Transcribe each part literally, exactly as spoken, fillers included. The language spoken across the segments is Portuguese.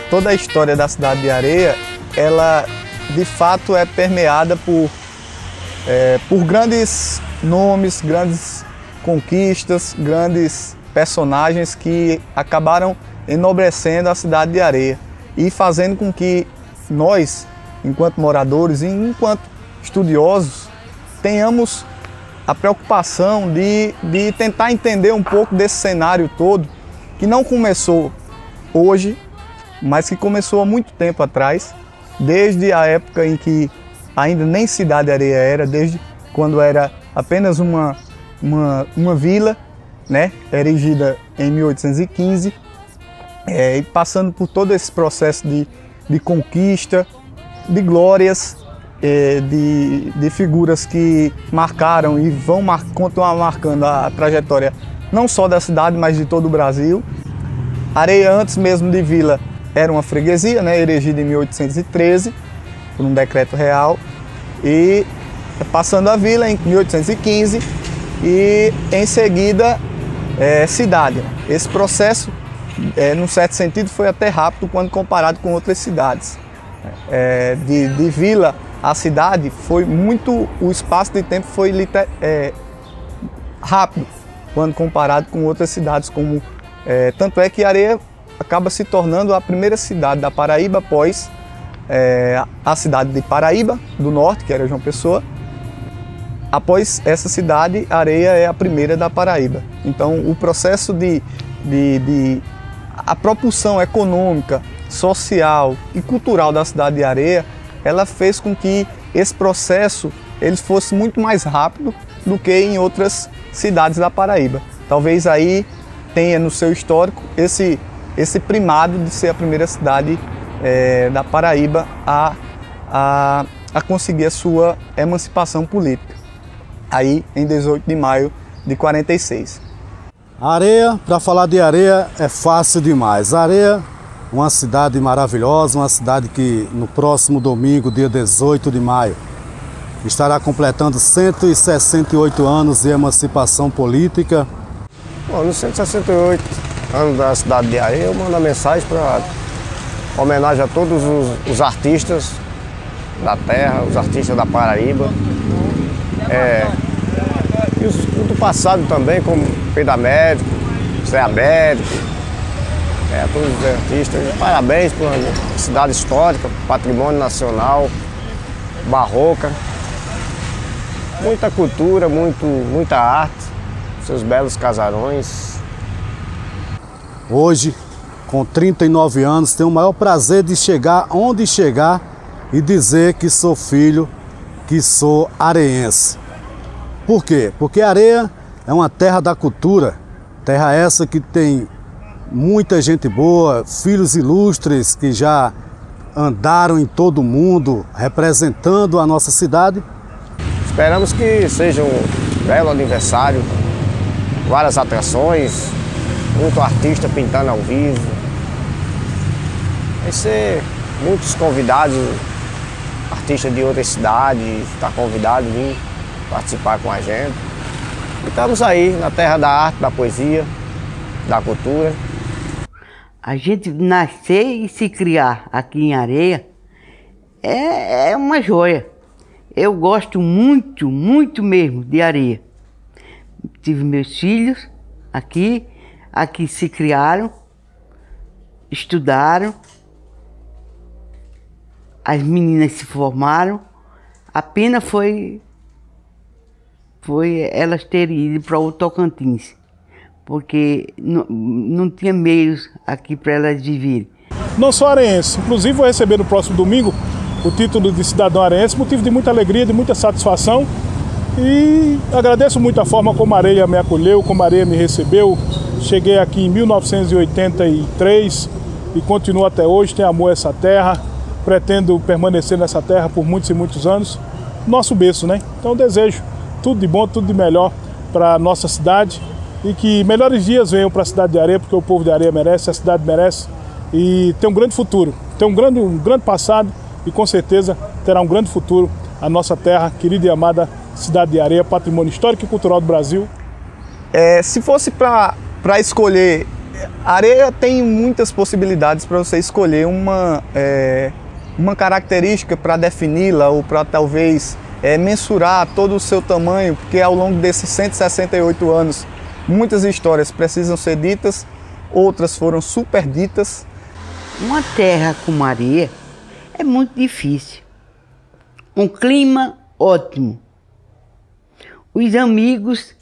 toda a história da cidade de Areia, ela de fato é permeada por, é, por grandes nomes, grandes conquistas, grandes personagens que acabaram enobrecendo a cidade de Areia e fazendo com que nós, enquanto moradores e enquanto estudiosos, tenhamos a preocupação de, de tentar entender um pouco desse cenário todo, que não começou hoje, mas que começou há muito tempo atrás, desde a época em que ainda nem Cidade de Areia era, desde quando era apenas uma, uma, uma vila, né, erigida em mil oitocentos e quinze, é, e passando por todo esse processo de, de conquista, de glórias, é, de, de figuras que marcaram e vão mar, continuar marcando a, a trajetória não só da cidade, mas de todo o Brasil. Areia, antes mesmo de vila, era uma freguesia, né, erigida em mil oitocentos e treze, por um decreto real, e passando a vila em mil oitocentos e quinze, e em seguida é, cidade. Esse processo, é, num certo sentido, foi até rápido quando comparado com outras cidades. É, de, de vila à cidade, foi muito, o espaço de tempo foi é, rápido quando comparado com outras cidades, como é, tanto é que Areia acaba se tornando a primeira cidade da Paraíba após é, a cidade de Paraíba do Norte, que era João Pessoa. Após essa cidade, Areia é a primeira da Paraíba. Então, o processo de, de, de a propulsão econômica, social e cultural da cidade de Areia, ela fez com que esse processo ele fosse muito mais rápido do que em outras cidades da Paraíba. Talvez aí tenha no seu histórico esse, esse primado de ser a primeira cidade é, da Paraíba a, a, a conseguir a sua emancipação política, aí em dezoito de maio de quarenta e seis. Areia, para falar de Areia, é fácil demais. Areia, uma cidade maravilhosa, uma cidade que no próximo domingo, dia dezoito de maio, estará completando cento e sessenta e oito anos de emancipação política. Bom, nos cento e sessenta e oito anos da cidade de Areia, eu mando a mensagem para homenagem a todos os, os artistas da terra, os artistas da Paraíba. É, e os do passado também, como Pedro Américo, Zé Américo, é, todos os artistas. Parabéns por uma cidade histórica, patrimônio nacional, barroca. Muita cultura, muito, muita arte, seus belos casarões. Hoje, com trinta e nove anos, tenho o maior prazer de chegar onde chegar e dizer que sou filho, que sou areense. Por quê? Porque Areia é uma terra da cultura, terra essa que tem muita gente boa, filhos ilustres que já andaram em todo o mundo representando a nossa cidade. Esperamos que seja um belo aniversário, várias atrações, muito artista pintando ao vivo. Vai ser muitos convidados, artistas de outras cidades, está convidado a vir participar com a gente. E estamos aí na terra da arte, da poesia, da cultura. A gente nascer e se criar aqui em Areia é, é uma joia. Eu gosto muito, muito mesmo de Areia. Tive meus filhos aqui, aqui se criaram, estudaram, as meninas se formaram. A pena foi, foi elas terem ido para o Tocantins, porque não, não tinha meios aqui para elas viverem. Não sou areense, inclusive vou receber no próximo domingo o título de cidadão areense, motivo de muita alegria, de muita satisfação, e agradeço muito a forma como a Areia me acolheu, como a Areia me recebeu. Cheguei aqui em mil novecentos e oitenta e três e continuo até hoje, tenho amor a essa terra, pretendo permanecer nessa terra por muitos e muitos anos, nosso berço, né? Então desejo tudo de bom, tudo de melhor para a nossa cidade e que melhores dias venham para a cidade de Areia, porque o povo de Areia merece, a cidade merece e tem um grande futuro, tem um grande, um grande passado e com certeza terá um grande futuro a nossa terra, querida e amada cidade de Areia, patrimônio histórico e cultural do Brasil. É, se fosse para escolher A areia tem muitas possibilidades para você escolher uma, é, uma característica para defini-la ou para talvez é, mensurar todo o seu tamanho, porque ao longo desses cento e sessenta e oito anos muitas histórias precisam ser ditas, outras foram superditas. Uma terra com areia é muito difícil. Um clima ótimo. Os amigos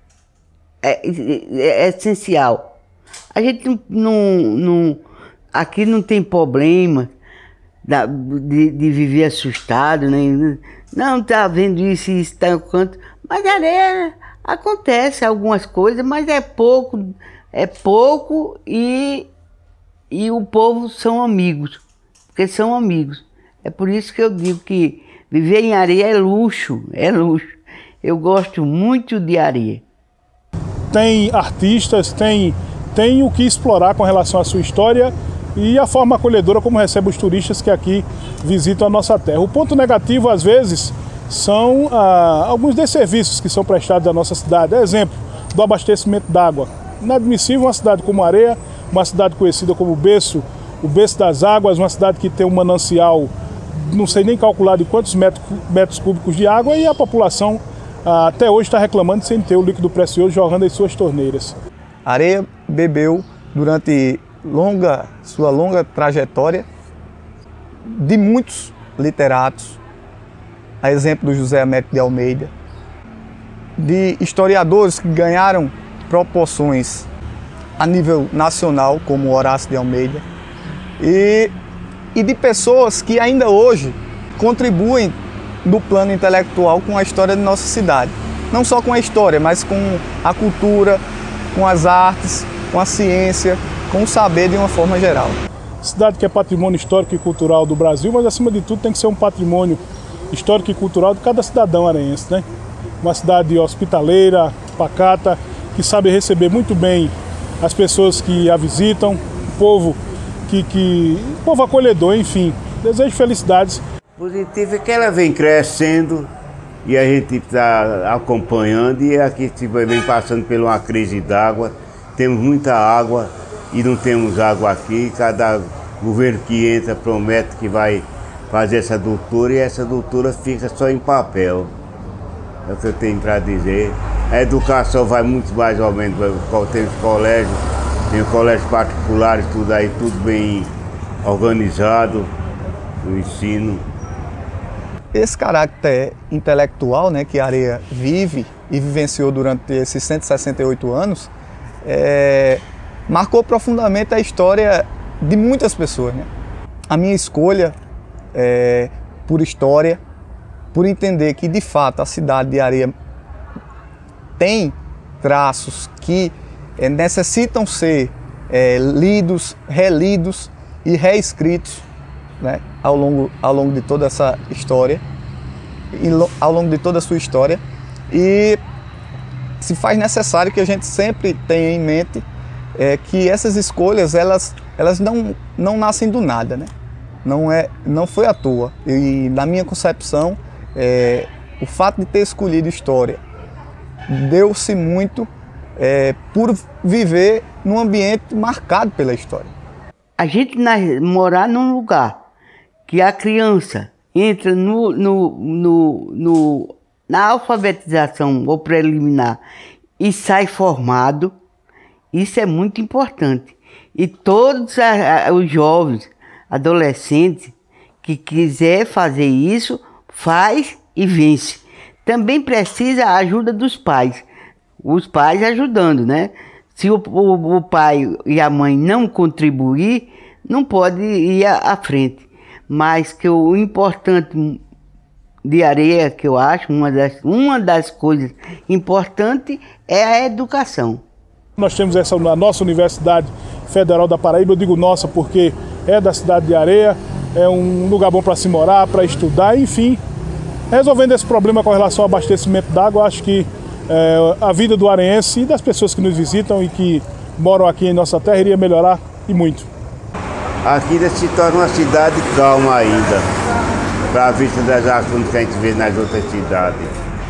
é, é, é essencial. A gente não, não, não, aqui não tem problema da, de, de viver assustado, nem, não tá vendo isso e isso tá no canto. Mas a areia acontece algumas coisas, mas é pouco, é pouco e, e o povo são amigos, porque são amigos. É por isso que eu digo que viver em areia é luxo, é luxo. Eu gosto muito de areia. Tem artistas, tem, tem o que explorar com relação à sua história e a forma acolhedora como recebe os turistas que aqui visitam a nossa terra. O ponto negativo, às vezes, são ah, alguns desserviços que são prestados à nossa cidade. Exemplo, do abastecimento d'água. Inadmissível uma cidade como Areia, uma cidade conhecida como berço, o berço das águas, uma cidade que tem um manancial, não sei nem calcular de quantos metros, metros cúbicos de água, e a população ah, até hoje está reclamando sem ter o líquido precioso jorrando em suas torneiras. Areia bebeu durante longa, sua longa trajetória de muitos literatos, a exemplo do José Américo de Almeida, de historiadores que ganharam proporções a nível nacional, como Horácio de Almeida, e, e de pessoas que ainda hoje contribuem no plano intelectual com a história de nossa cidade. Não só com a história, mas com a cultura, com as artes, com a ciência, com o saber de uma forma geral. Cidade que é patrimônio histórico e cultural do Brasil, mas acima de tudo tem que ser um patrimônio histórico e cultural de cada cidadão areiense, né? Uma cidade hospitaleira, pacata, que sabe receber muito bem as pessoas que a visitam, o povo que, que o povo acolhedor, enfim. Desejo felicidades. Positivo é que ela vem crescendo e a gente está acompanhando, e aqui vem passando por uma crise d'água. Temos muita água e não temos água aqui. Cada governo que entra promete que vai fazer essa doutora, e essa doutora fica só em papel. É o que eu tenho para dizer. A educação vai muito mais ou menos, tem os colégios, tem colégios particulares, tudo aí, tudo bem organizado, o ensino. Esse caráter intelectual, né, que a Areia vive e vivenciou durante esses cento e sessenta e oito anos, é, marcou profundamente a história de muitas pessoas, né? A minha escolha é, por história, por entender que de fato a cidade de Areia tem traços que é, necessitam ser é, lidos, relidos e reescritos, né, ao longo, ao longo de toda essa história, e ao longo de toda a sua história, e se faz necessário que a gente sempre tenha em mente é, que essas escolhas elas, elas não, não nascem do nada, né? Não, é, não foi à toa. E na minha concepção, é, o fato de ter escolhido história deu-se muito é, por viver num ambiente marcado pela história. A gente morar num lugar que a criança entra no, no, no, no, na alfabetização ou preliminar e sai formado, isso é muito importante. E todos os jovens, adolescentes que quiser fazer isso, faz e vence. Também precisa a ajuda dos pais, os pais ajudando, né? Se o, o, o pai e a mãe não contribuir, não pode ir à, à frente. Mas que o importante de Areia, que eu acho, uma das, uma das coisas importantes é a educação. Nós temos essa na nossa Universidade Federal da Paraíba, eu digo nossa porque é da cidade de Areia, é um lugar bom para se morar, para estudar, enfim. Resolvendo esse problema com relação ao abastecimento d'água, acho que é, a vida do areense e das pessoas que nos visitam e que moram aqui em nossa terra iria melhorar e muito. Aqui se torna uma cidade calma ainda, para a vista das ações que a gente vê nas outras cidades,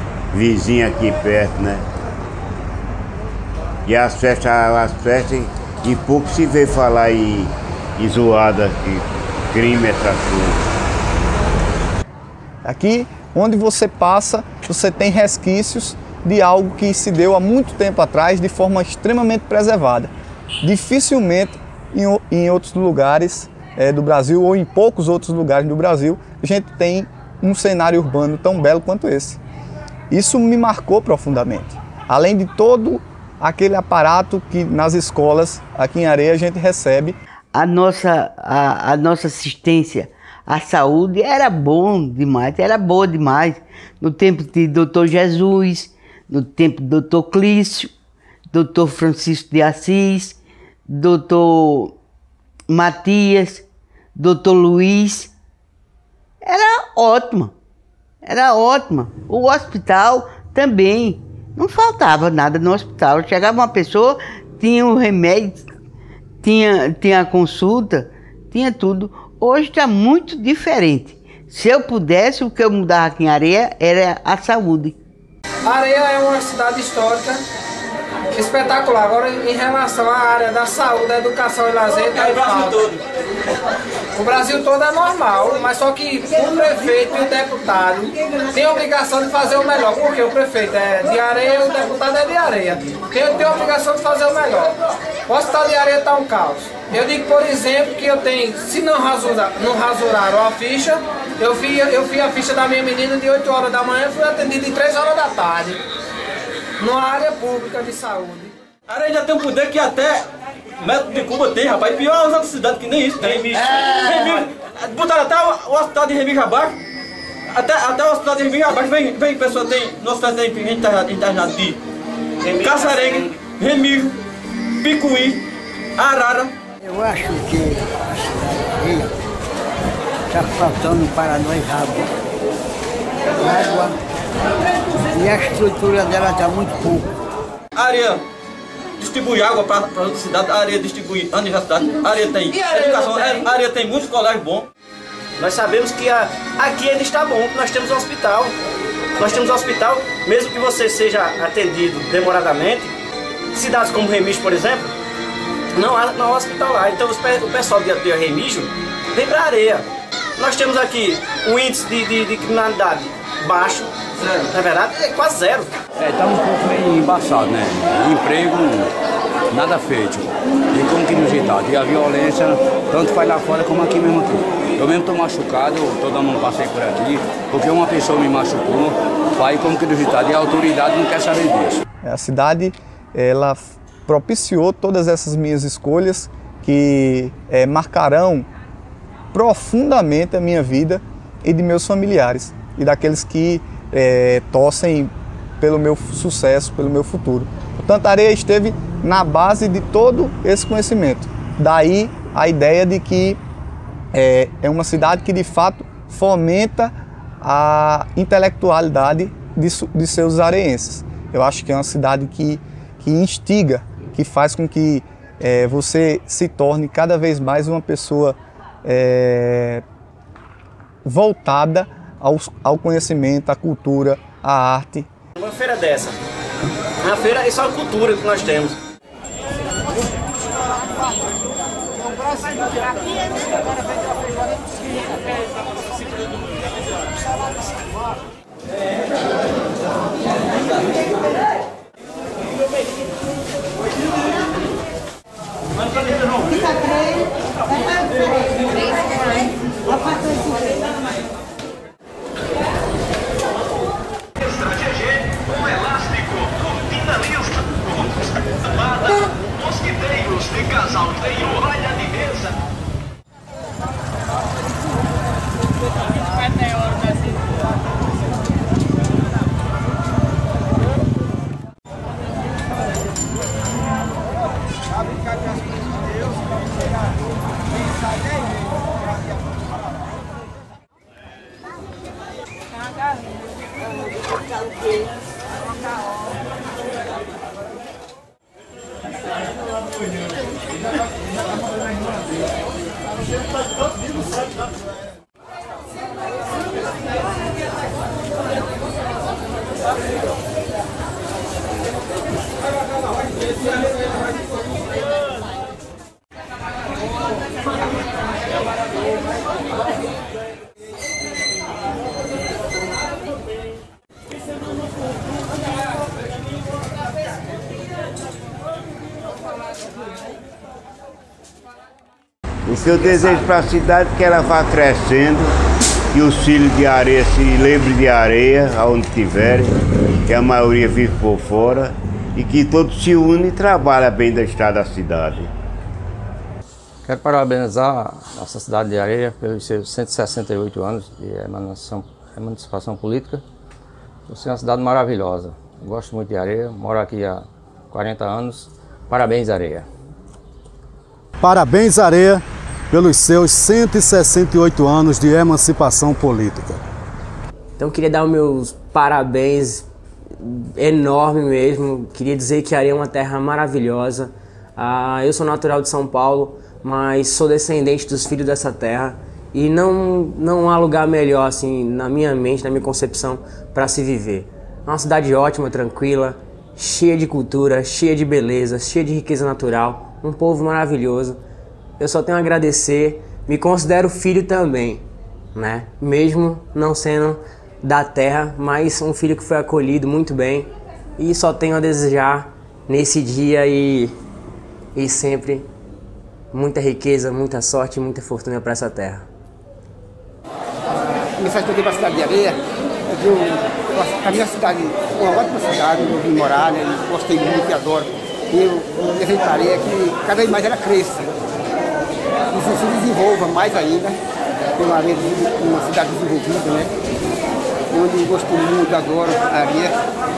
vizinha aqui perto, né? E as festas, as festas E pouco se vê falar em, em zoada, que crime é tráfico. Aqui, onde você passa, você tem resquícios de algo que se deu há muito tempo atrás de forma extremamente preservada. Dificilmente em, em outros lugares é, do Brasil ou em poucos outros lugares do Brasil a gente tem um cenário urbano tão belo quanto esse. Isso me marcou profundamente. Além de todo aquele aparato que nas escolas aqui em Areia a gente recebe. A nossa, a, a nossa assistência à saúde era bom demais, era boa demais. No tempo de doutor Jesus, no tempo do doutor Clício, doutor Francisco de Assis, doutor Matias, doutor Luiz. Era ótima, era ótima. O hospital também, não faltava nada no hospital. Chegava uma pessoa, tinha o remédio, tinha, tinha a consulta, tinha tudo. Hoje está muito diferente. Se eu pudesse, o que eu mudava aqui em Areia era a saúde. Areia é uma cidade histórica espetacular. Agora, em relação à área da saúde, da educação e lazer, está em falta. O Brasil todo é normal, mas só que o prefeito e o deputado têm a obrigação de fazer o melhor, porque o prefeito é de Areia e o deputado é de Areia. Tem, tem a obrigação de fazer o melhor. O hospital de Areia está um caos. Eu digo, por exemplo, que eu tenho, se não, rasura, não rasuraram a ficha, eu vi, eu vi a ficha da minha menina de oito horas da manhã e fui atendido em três horas da tarde, numa área pública de saúde. Areia já tem um poder que até método de Cuba tem, rapaz, e pior as outras cidades que nem isso tem. Remígio. É. Botaram até o, o hospital de Remígio abaixo, até, até o hospital de Remígio abaixo, vem, vem pessoa, tem, no hospital tem gente internada de Caçarengue, Remígio, Picuí, Arara. Eu acho que a cidade está faltando para nós água. Água e a estrutura dela está muito pouco. A Areia distribui água para a outra cidade, a Areia distribui a universidade, a Areia tem educação, a Areia tem muitos colégios bons. Nós sabemos que a, aqui ainda está bom, nós temos um hospital. Nós temos um hospital, mesmo que você seja atendido demoradamente, cidades como Remígio, por exemplo, não há, não há hospital lá. Então o pessoal de, de Remígio vem para a Areia. Nós temos aqui um índice de, de, de criminalidade baixo, zero. Na verdade é quase zero. É, está um pouco meio embaçado, né? O emprego, nada feito. E como que nos ditado, e a violência, tanto faz lá fora como aqui mesmo aqui. Eu mesmo estou machucado, todo mundo passei por aqui, porque uma pessoa me machucou, faz como que nos ditado, e a autoridade não quer saber disso. A cidade, ela propiciou todas essas minhas escolhas que é, marcarão profundamente a minha vida e de meus familiares e daqueles que é, torcem pelo meu sucesso, pelo meu futuro. Portanto, a Areia esteve na base de todo esse conhecimento. Daí a ideia de que é, é uma cidade que de fato fomenta a intelectualidade de, de seus areenses. Eu acho que é uma cidade que, que instiga, que faz com que é, você se torne cada vez mais uma pessoa é, voltada ao, ao conhecimento, à cultura, à arte. Uma feira dessa, uma feira é só a cultura que nós temos. Mosquiteiros de casal tem olha de mesa. O que eu desejo para a cidade é que ela vá crescendo, que os filhos de Areia se lembrem de Areia, aonde tiverem, que a maioria vive por fora, e que todos se unem e trabalhem bem da estrada da cidade. Quero parabenizar a nossa cidade de Areia pelos seus cento e sessenta e oito anos de emancipação, emancipação política. Por ser uma cidade maravilhosa. Eu gosto muito de Areia, moro aqui há quarenta anos. Parabéns, Areia. Parabéns, Areia, pelos seus cento e sessenta e oito anos de emancipação política. Então eu queria dar os meus parabéns enorme mesmo. Queria dizer que Areia é uma terra maravilhosa. Ah, eu sou natural de São Paulo, mas sou descendente dos filhos dessa terra. E não, não há lugar melhor, assim, na minha mente, na minha concepção, para se viver. É uma cidade ótima, tranquila, cheia de cultura, cheia de beleza, cheia de riqueza natural, um povo maravilhoso. Eu só tenho a agradecer, me considero filho também, né? Mesmo não sendo da terra, mas um filho que foi acolhido muito bem. E só tenho a desejar nesse dia e, e sempre muita riqueza, muita sorte e muita fortuna para essa terra. A mensagem que eu dei para a cidade de Areia, eu, a minha cidade é uma ótima cidade, eu vim morar, né, gostei muito e adoro. E eu desejo para Areia que cada vez mais ela cresça e se desenvolva mais ainda, pela Areia, uma cidade desenvolvida, né, onde eu gosto muito, adoro a Areia.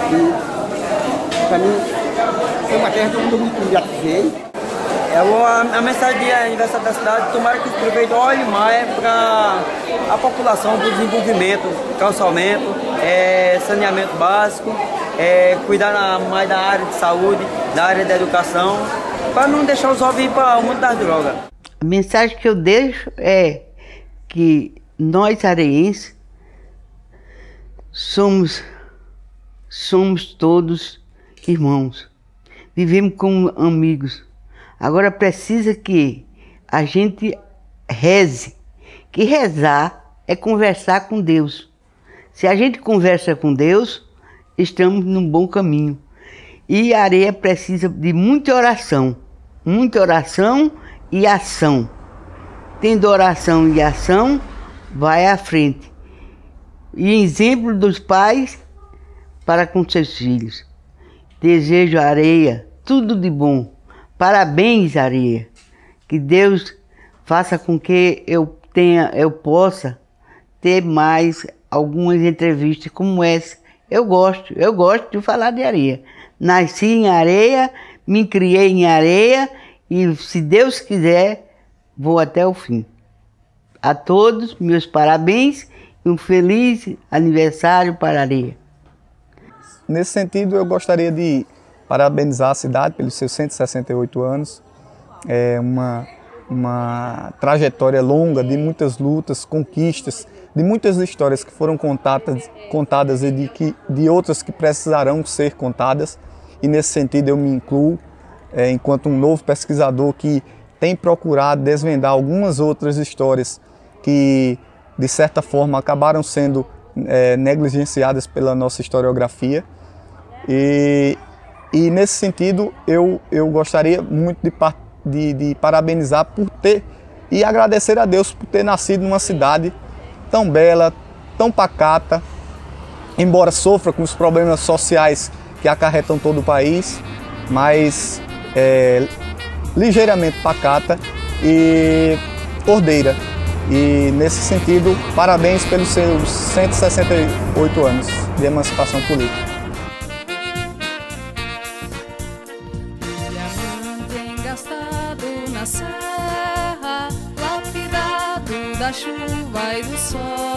E para mim é uma terra que eu me gratifiquei. É uma, a mensagem de aniversário da cidade, tomara que o prefeito olhe mais para a população, para o desenvolvimento, calçamento, é, saneamento básico, é, cuidar mais da área de saúde, da área da educação, para não deixar os jovens ir para o mundo das drogas. A mensagem que eu deixo é que nós areenses somos, somos todos irmãos, vivemos como amigos. Agora precisa que a gente reze, que rezar é conversar com Deus. Se a gente conversa com Deus, estamos num bom caminho. E a Areia precisa de muita oração, muita oração e ação. Tendo oração e ação, vai à frente. E exemplo dos pais para com seus filhos. Desejo a Areia tudo de bom. Parabéns, Areia. Que Deus faça com que eu tenha, eu possa ter mais algumas entrevistas como essa. Eu gosto, eu gosto de falar de Areia. Nasci em Areia, me criei em Areia e, se Deus quiser, vou até o fim. A todos, meus parabéns e um feliz aniversário para Areia. Nesse sentido, eu gostaria de parabenizar a cidade pelos seus cento e sessenta e oito anos. É uma, uma trajetória longa de muitas lutas, conquistas, de muitas histórias que foram contadas, contadas e de, que, de outras que precisarão ser contadas. E nesse sentido eu me incluo, é, enquanto um novo pesquisador que tem procurado desvendar algumas outras histórias que, de certa forma, acabaram sendo é, negligenciadas pela nossa historiografia. E, E nesse sentido, eu, eu gostaria muito de, de, de parabenizar por ter e agradecer a Deus por ter nascido numa cidade tão bela, tão pacata, embora sofra com os problemas sociais que acarretam todo o país, mas é, ligeiramente pacata e ordeira. E nesse sentido, parabéns pelos seus cento e sessenta e oito anos de emancipação política. Na serra, lapidado da chuva e do sol.